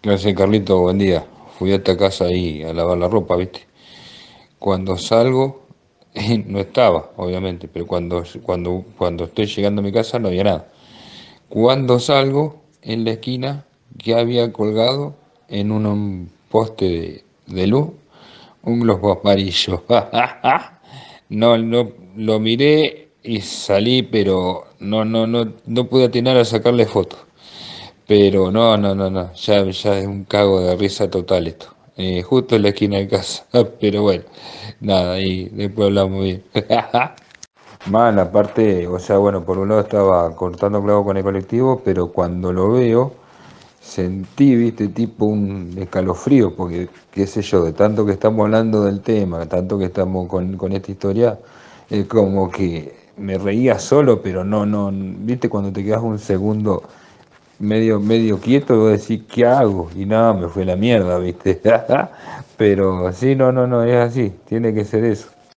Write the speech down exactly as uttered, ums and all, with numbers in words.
Gracias, Carlito, buen día. Fui a esta casa ahí a lavar la ropa, ¿viste? Cuando salgo, no estaba, obviamente, pero cuando, cuando, cuando estoy llegando a mi casa no había nada. Cuando salgo, en la esquina, que había colgado en un, un poste de, de luz un globo amarillo. No, no, lo miré y salí, pero no, no, no, no pude atinar a sacarle fotos. Pero no, no, no, no, ya, ya es un cago de risa total esto. Eh, justo en la esquina de casa. Pero bueno, nada, ahí después hablamos bien. Mal, aparte, o sea, bueno, por un lado estaba cortando clavo con el colectivo, pero cuando lo veo, sentí, viste, tipo un escalofrío, porque, qué sé yo, de tanto que estamos hablando del tema, tanto que estamos con, con esta historia, es como que me reía solo, pero no, no, viste, cuando te quedas un segundo medio, medio quieto, voy a decir, ¿qué hago? Y nada, me fue la mierda, ¿viste? Pero sí, no, no, no, es así, tiene que ser eso.